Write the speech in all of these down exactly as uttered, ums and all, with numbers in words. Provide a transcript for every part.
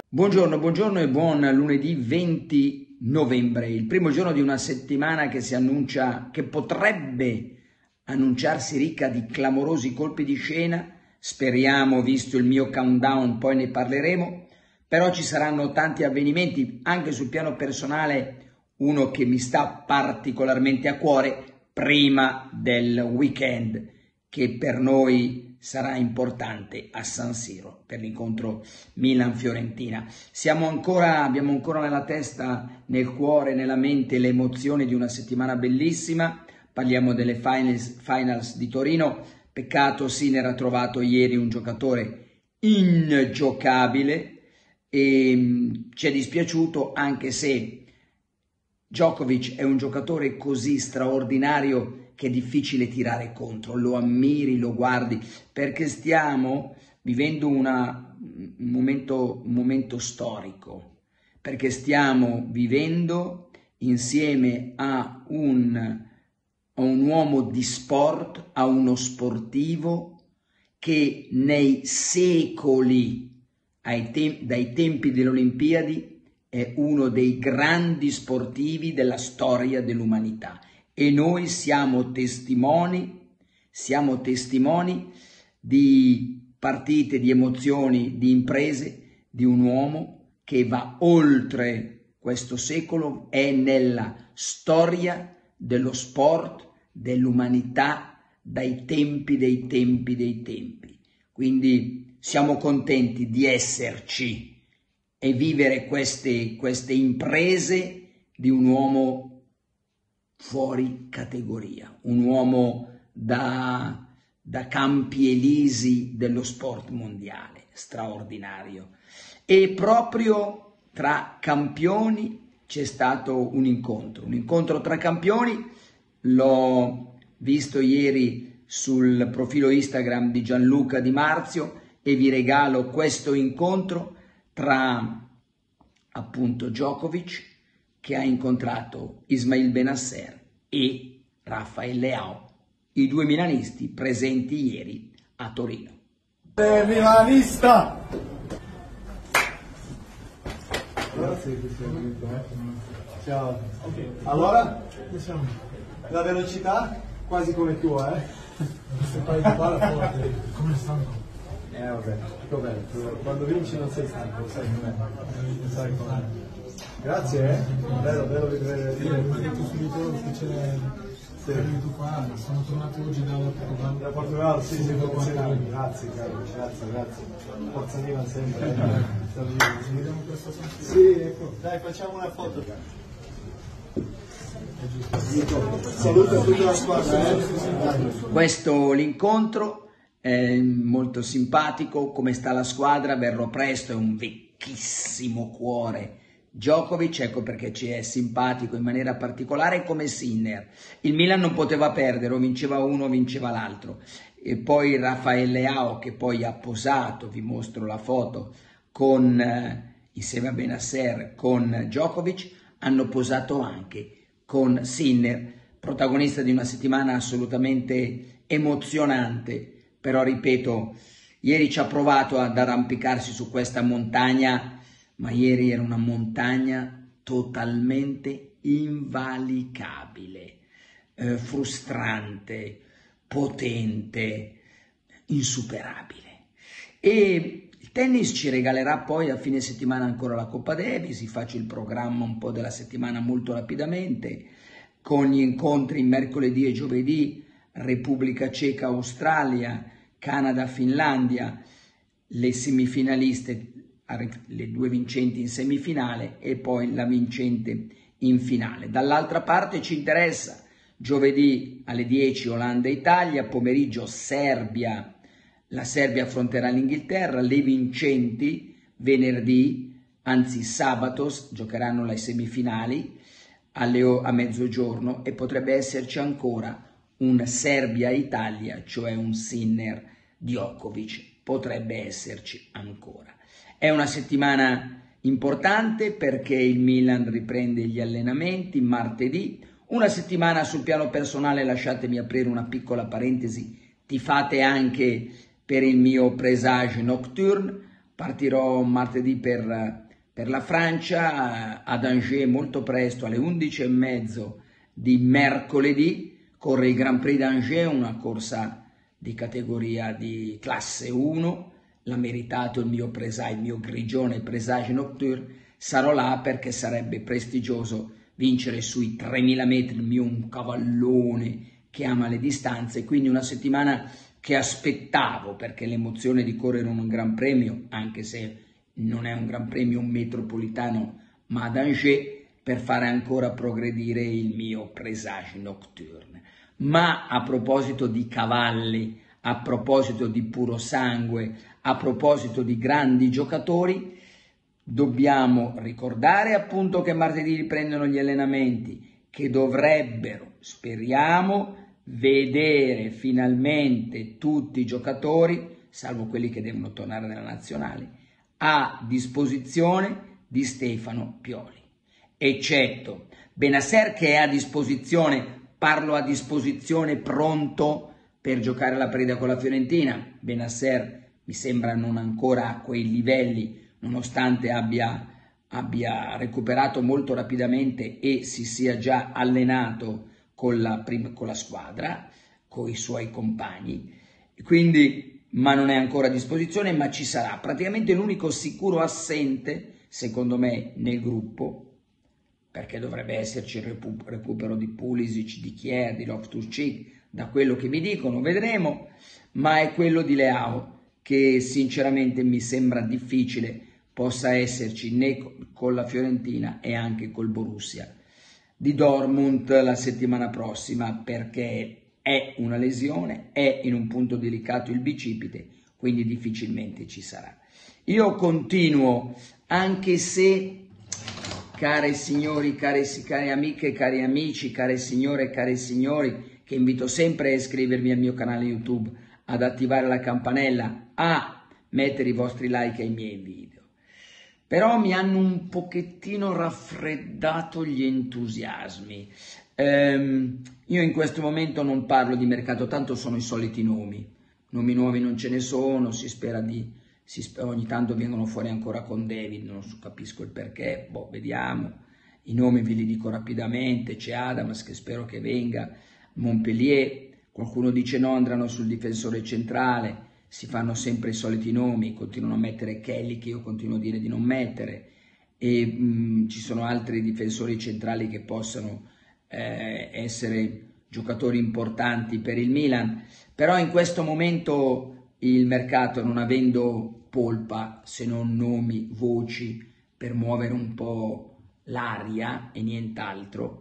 Buongiorno, buongiorno e buon lunedì venti novembre, il primo giorno di una settimana che si annuncia, che potrebbe annunciarsi ricca di clamorosi colpi di scena. Speriamo, visto il mio countdown, poi ne parleremo, però ci saranno tanti avvenimenti, anche sul piano personale, uno che mi sta particolarmente a cuore prima del weekend, che per noi sarà importante a San Siro per l'incontro Milan-Fiorentina. Siamo ancora, abbiamo ancora nella testa, nel cuore, nella mente le emozioni di una settimana bellissima. Parliamo delle finals, finals di Torino. Peccato Sinner ha trovato ieri un giocatore ingiocabile e ci è dispiaciuto, anche se Djokovic è un giocatore così straordinario che è difficile tirare contro, lo ammiri, lo guardi, perché stiamo vivendo una, un, momento, un momento storico, perché stiamo vivendo insieme a un, a un uomo di sport, a uno sportivo che nei secoli, ai te- dai tempi delle Olimpiadi, è uno dei grandi sportivi della storia dell'umanità. E noi siamo testimoni, siamo testimoni di partite, di emozioni, di imprese, di un uomo che va oltre questo secolo, è nella storia dello sport, dell'umanità, dai tempi dei tempi dei tempi. Quindi siamo contenti di esserci e vivere queste, queste imprese di un uomo fuori categoria, un uomo da, da campi elisi dello sport mondiale, straordinario. E proprio tra campioni c'è stato un incontro, un incontro tra campioni, l'ho visto ieri sul profilo Instagram di Gianluca Di Marzio e vi regalo questo incontro tra appunto Djokovic, che ha incontrato Ismail Benasser, e Rafael Leao, i due milanisti presenti ieri a Torino. Eh, milanista! Ciao. Allora? La velocità? Quasi come tua, eh? Se fai di palla forte, come stanno? Eh vabbè, tutto bene, quando vinci non sei stanco, sai com'è, sai com'è. Grazie, eh? Bello, bello vedere. Sì, mi ha detto subito che c'è Sì. venuto qua, sono tornato oggi da Portogallo. Da Portogallo, sì, sì, Dopo grazie, grazie, caro, grazie, grazie. Forza Milan sempre. Ci vediamo questo San Siro. Sì, ecco, dai, facciamo una foto. Saluto a tutta la squadra, eh? Questo l'incontro è molto simpatico. Come sta la squadra? Verrò presto, è un vecchissimo cuore Djokovic, ecco perché ci è simpatico in maniera particolare, come Sinner. Il Milan non poteva perdere, o vinceva uno o vinceva l'altro. E poi Rafael Leao, che poi ha posato, vi mostro la foto, con, eh, insieme a Benasser con Djokovic, hanno posato anche con Sinner, protagonista di una settimana assolutamente emozionante. Però ripeto, ieri ci ha provato ad arrampicarsi su questa montagna, ma ieri era una montagna totalmente invalicabile, eh, frustrante, potente, insuperabile. E il tennis ci regalerà poi a fine settimana ancora la Coppa Davis. Vi faccio il programma un po' della settimana molto rapidamente, con gli incontri mercoledì e giovedì, Repubblica Ceca, Australia, Canada, Finlandia, le semifinaliste, le due vincenti in semifinale e poi la vincente in finale. Dall'altra parte ci interessa giovedì alle dieci Olanda e Italia, pomeriggio Serbia, la Serbia affronterà l'Inghilterra, le vincenti venerdì, anzi sabato, giocheranno le semifinali alle, a mezzogiorno e potrebbe esserci ancora un Serbia-Italia, cioè un Sinner-Djokovic, potrebbe esserci ancora. È una settimana importante perché il Milan riprende gli allenamenti martedì, una settimana sul piano personale, lasciatemi aprire una piccola parentesi, tifate anche per il mio Presage Nocturne, partirò martedì per, per la Francia, ad Angers molto presto alle undici e mezzo di mercoledì, corre il Grand Prix d'Angers, una corsa di categoria di classe uno, l'ha meritato il mio presage, il mio grigione Presage Nocturne. Sarò là perché sarebbe prestigioso vincere sui tremila metri, il mio un cavallone che ama le distanze, quindi una settimana che aspettavo, perché l'emozione di correre un Gran Premio, anche se non è un Gran Premio metropolitano, ma ad Angers, per fare ancora progredire il mio Presage Nocturne. Ma a proposito di cavalli, a proposito di puro sangue, a proposito di grandi giocatori, dobbiamo ricordare appunto che martedì riprendono gli allenamenti, che dovrebbero, speriamo, vedere finalmente tutti i giocatori, salvo quelli che devono tornare nella nazionale, a disposizione di Stefano Pioli, eccetto Benasser, che è a disposizione, parlo a disposizione, pronto per giocare la preda con la Fiorentina. Benasser mi sembra non ancora a quei livelli, nonostante abbia, abbia recuperato molto rapidamente e si sia già allenato con la, prima, con la squadra, con i suoi compagni, quindi, ma non è ancora a disposizione, ma ci sarà. Praticamente l'unico sicuro assente, secondo me, nel gruppo, perché dovrebbe esserci il recupero di Pulisic, di Kjaer, di Loftus-Cheek, da quello che mi dicono, vedremo, ma è quello di Leao, che sinceramente mi sembra difficile possa esserci né con la Fiorentina e anche col Borussia di Dortmund la settimana prossima, perché è una lesione, è in un punto delicato il bicipite, quindi difficilmente ci sarà. Io continuo, anche se, care signori, care, care amiche, cari amici, care signore e cari signori, che invito sempre a iscrivervi al mio canale YouTube, ad attivare la campanella, a mettere i vostri like ai miei video. Però mi hanno un pochettino raffreddato gli entusiasmi. Ehm, io in questo momento non parlo di mercato, tanto sono i soliti nomi. Nomi nuovi non ce ne sono, si spera di... Si spera, ogni tanto vengono fuori ancora con David, non capisco il perché, boh, vediamo. I nomi ve li dico rapidamente, c'è Adams che spero che venga, Montpellier, qualcuno dice no, andranno sul difensore centrale, si fanno sempre i soliti nomi, continuano a mettere Kelly, che io continuo a dire di non mettere, e mh, ci sono altri difensori centrali che possono eh, essere giocatori importanti per il Milan, però in questo momento il mercato, non avendo polpa se non nomi, voci per muovere un po' l'aria e nient'altro,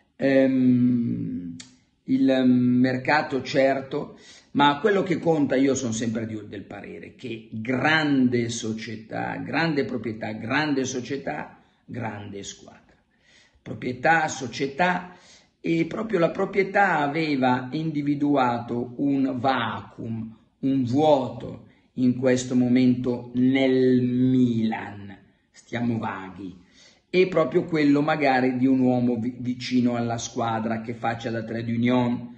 ehm, il mercato certo, ma quello che conta, io sono sempre del parere che grande società, grande proprietà, grande società, grande squadra. Proprietà, società, e proprio la proprietà aveva individuato un vacuum, un vuoto in questo momento nel Milan, stiamo vaghi, e proprio quello magari di un uomo vicino alla squadra che faccia da trade union,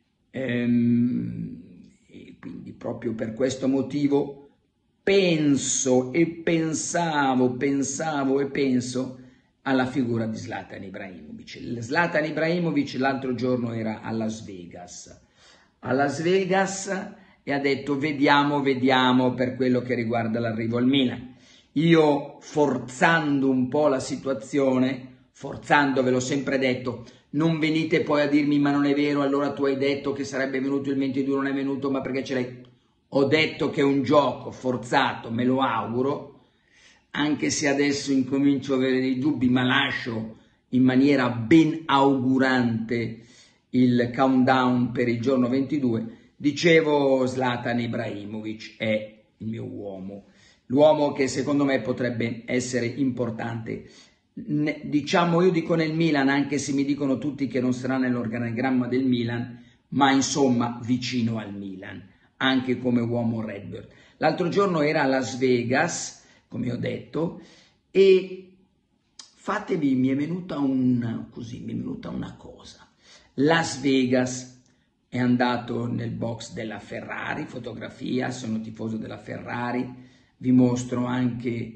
ehm, e quindi proprio per questo motivo penso e pensavo, pensavo e penso alla figura di Zlatan Ibrahimovic. Zlatan Ibrahimovic l'altro giorno era a Las Vegas, a Las Vegas e ha detto vediamo, vediamo per quello che riguarda l'arrivo al Milan. Io, forzando un po' la situazione, forzando, ve l'ho sempre detto, non venite poi a dirmi ma non è vero, allora tu hai detto che sarebbe venuto il ventidue, non è venuto, ma perché ce l'hai? Ho detto che è un gioco forzato, me lo auguro, anche se adesso incomincio a avere dei dubbi, ma lascio in maniera ben augurante il countdown per il giorno ventidue. Dicevo, Zlatan Ibrahimovic è il mio uomo. L'uomo che secondo me potrebbe essere importante, ne, diciamo io dico nel Milan, anche se mi dicono tutti che non sarà nell'organigramma del Milan, ma insomma vicino al Milan, anche come uomo Redbird. L'altro giorno era a Las Vegas, come ho detto, e fatevi, mi è venuta, un, così, mi è venuta una cosa. Las Vegas è andato nel box della Ferrari, fotografia, sono tifoso della Ferrari, vi mostro anche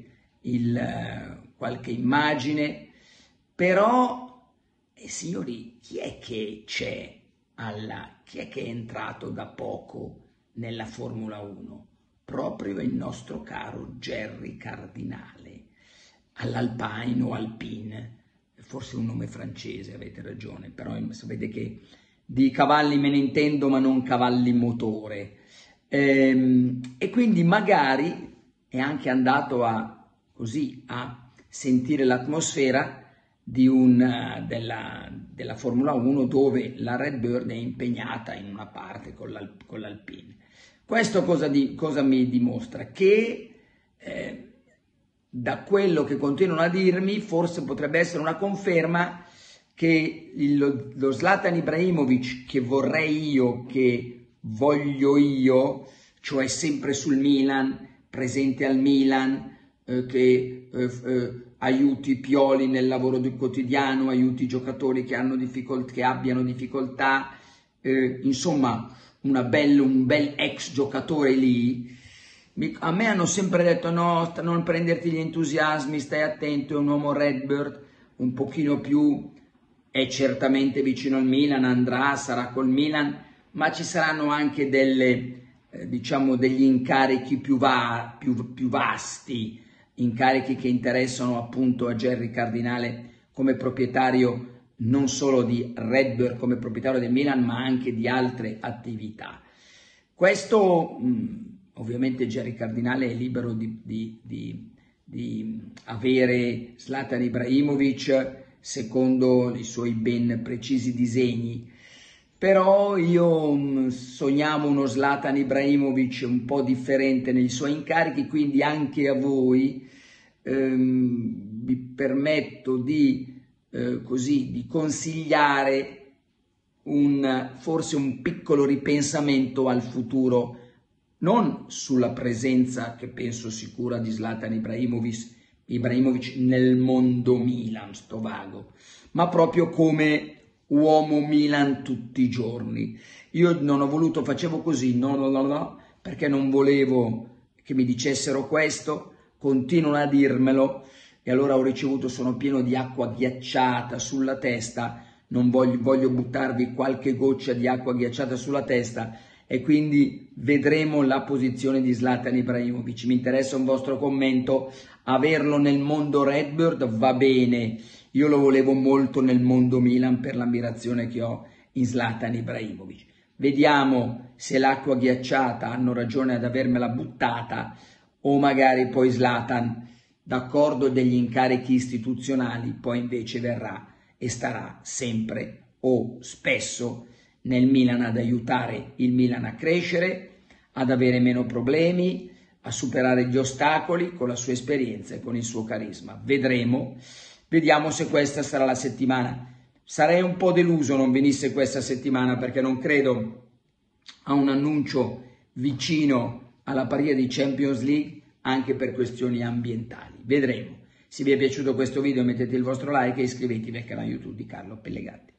il, qualche immagine, però, eh, signori, chi è che c'è alla, chi è che è entrato da poco nella Formula uno? Proprio il nostro caro Jerry Cardinale, all'Alpine o Alpine, forse un nome francese, avete ragione, però sapete che di cavalli me ne intendo, ma non cavalli motore. Ehm, e quindi magari è anche andato a, così, a sentire l'atmosfera di un, della, della Formula uno, dove la Redbird è impegnata in una parte con l'Alpine. Questo cosa, di, cosa mi dimostra? Che eh, da quello che continuano a dirmi, forse potrebbe essere una conferma che il, lo Zlatan Ibrahimovic che vorrei io, che voglio io, cioè sempre sul Milan, presente al Milan, eh, che eh, eh, aiuti Pioli nel lavoro del quotidiano, aiuti i giocatori che, hanno difficolt- che abbiano difficoltà, eh, insomma una bella, un bel ex giocatore lì. A me hanno sempre detto no, non prenderti gli entusiasmi, stai attento, è un uomo Redbird, un pochino più, è certamente vicino al Milan, andrà, sarà col Milan, ma ci saranno anche delle, eh, diciamo, degli incarichi più, va, più, più vasti, incarichi che interessano appunto a Jerry Cardinale come proprietario non solo di Redbird, come proprietario del Milan, ma anche di altre attività. Questo, mh, ovviamente Jerry Cardinale è libero di, di, di, di avere Zlatan Ibrahimovic secondo i suoi ben precisi disegni, però io mh, sognavo uno Zlatan Ibrahimovic un po' differente nei suoi incarichi, quindi anche a voi ehm, vi permetto di Eh, così di consigliare un, forse un piccolo ripensamento al futuro, non sulla presenza che penso sicura di Zlatan Ibrahimovic, Ibrahimovic nel mondo Milan, sto vago, ma proprio come uomo Milan tutti i giorni. Io non ho voluto, facevo così, no, no, no, no, perché non volevo che mi dicessero questo, continuano a dirmelo, e allora ho ricevuto, sono pieno di acqua ghiacciata sulla testa, non voglio, voglio buttarvi qualche goccia di acqua ghiacciata sulla testa, e quindi vedremo la posizione di Zlatan Ibrahimovic. Mi interessa un vostro commento, averlo nel mondo Redbird va bene, io lo volevo molto nel mondo Milan per l'ammirazione che ho in Zlatan Ibrahimovic. Vediamo se l'acqua ghiacciata hanno ragione ad avermela buttata, o magari poi Zlatan, d'accordo degli incarichi istituzionali, poi invece verrà e starà sempre o spesso nel Milan ad aiutare il Milan a crescere, ad avere meno problemi, a superare gli ostacoli con la sua esperienza e con il suo carisma. Vedremo, vediamo se questa sarà la settimana. Sarei un po' deluso non venisse questa settimana, perché non credo a un annuncio vicino alla partita di Champions League, anche per questioni ambientali. Vedremo. Se vi è piaciuto questo video mettete il vostro like e iscrivetevi al canale YouTube di Carlo Pellegatti.